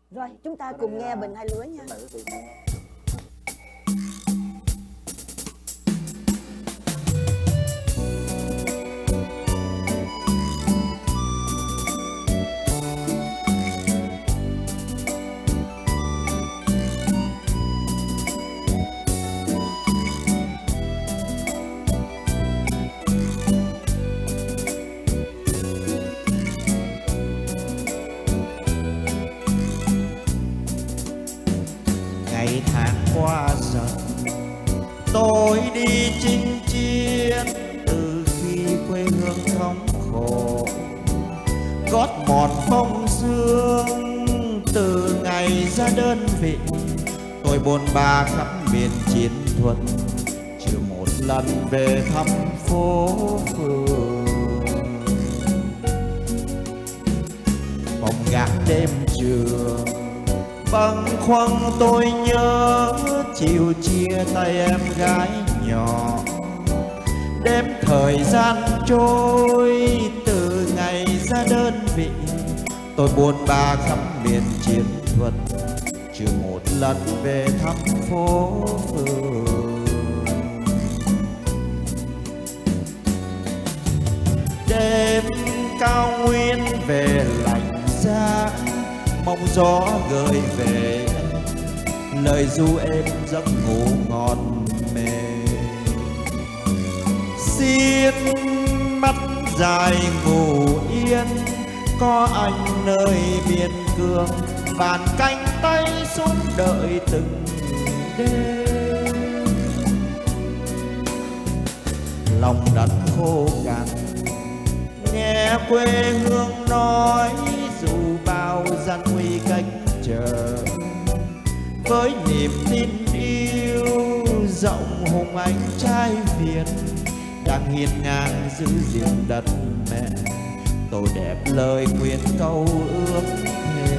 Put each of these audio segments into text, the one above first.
Rồi chúng ta cùng nghe Bình Hai Lúa nha. Ngày tháng qua dần tôi đi chinh chiến, từ khi quê hương thống khổ gót mòn phong sương. Từ ngày ra đơn vị tôi bôn ba khắp miền chiến thuật, chưa một lần về thăm phố phường. Phòng gác đêm trường bâng khuâng tôi nhớ, chiều chia tay em gái nhỏ. Đêm thời gian trôi, từ ngày ra đơn vị tôi buôn ba khắp miền chiến thuật, chưa một lần về thăm phố phường. Đêm cao nguyên về lạnh giá, mong gió gợi về lời ru êm giấc ngủ ngon mềm. Xiết mắt dài ngủ yên, có anh nơi biên cương, bàn cánh tay xuống đợi từng đêm. Lòng đất khô cằn nghe quê hương nói, dù bao gian nguy cách trở, với niềm tin yêu rộng hùng ánh trai Việt đang hiên ngang giữ gìn đất mẹ. Tôi đẹp lời nguyện câu ước thề.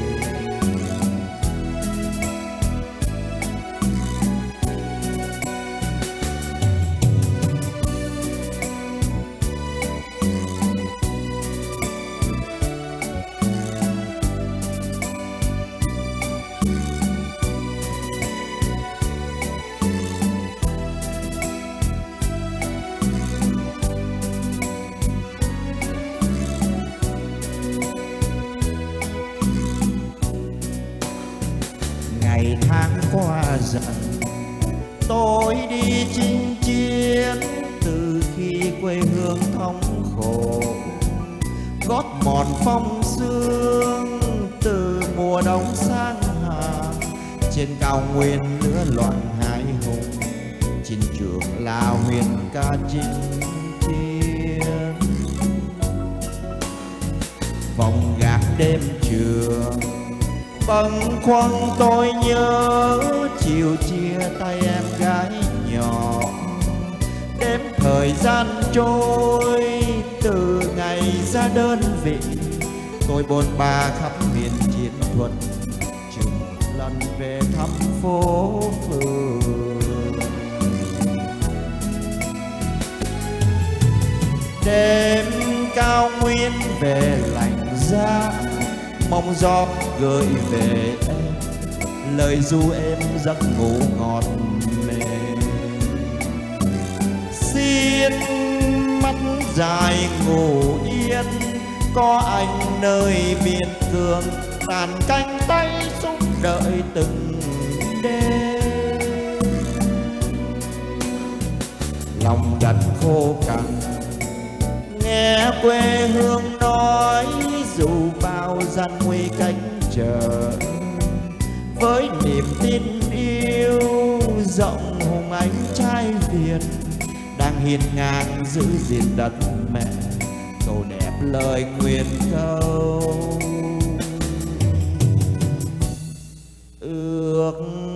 Ngày tháng qua dần tôi đi chinh chiến, từ khi quê hương thống khổ gót mòn phong sương. Từ mùa đông sang hạ trên cao nguyên lửa loạn hải hùng, chiến trường là huyền ca chinh chiến. Vòng gác đêm trường bâng khuâng tôi nhớ, chiều chia tay em gái nhỏ. Đêm thời gian trôi, từ ngày ra đơn vị tôi bôn ba khắp miền chiến thuật, chưa một lần về thăm phố phường. Đêm cao nguyên về lạnh giá, mong gió gợi về em lời ru êm giấc ngủ ngọt mềm. Xiết mắt dài ngủ yên, có anh nơi biên cương, tàn cánh tay xúc đợi từng đêm. Lòng đất khô cằn nghe quê hương nói, dù bao gian nguy cách trở, với niềm tin yêu rộng hùng ánh trai Việt đang hiên ngang giữ gìn đất mẹ. Câu đẹp lời nguyện câu ước